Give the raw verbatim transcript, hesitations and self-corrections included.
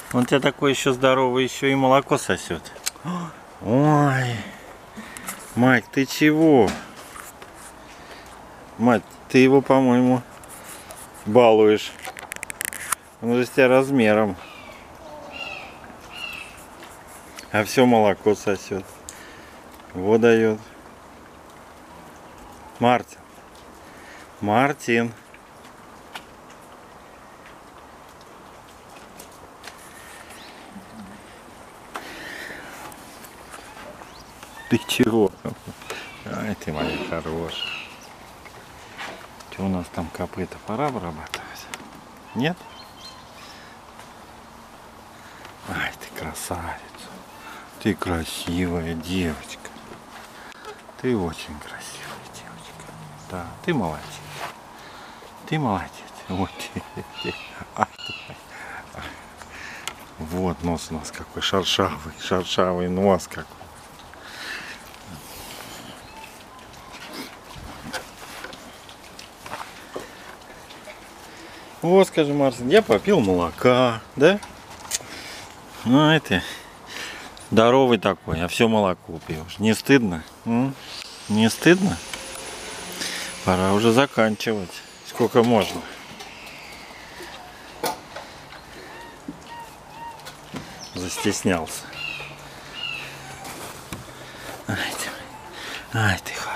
Он тебя такой еще здоровый, еще и молоко сосет. Ой, мать, ты чего? Мать, ты его, по-моему, балуешь. Он же с тебя размером. А все молоко сосет. Вот дает. Мартин. Мартин. Ты чего? Ай, ты моя хорошая. Что у нас там копыта? Пора обрабатывать? Нет? Ай, ты красавица. Ты красивая девочка. Ты очень красивая девочка. Да, ты молодец. Ты молодец. Вот, вот нос у нас какой шершавый, шершавый нос какой. Вот, скажи, Марсин, я попил молока, да? Ну, это здоровый такой, а все молоко пьешь. Не стыдно? М? Не стыдно? Пора уже заканчивать. Сколько можно? Застеснялся. Ай ты, ай ты.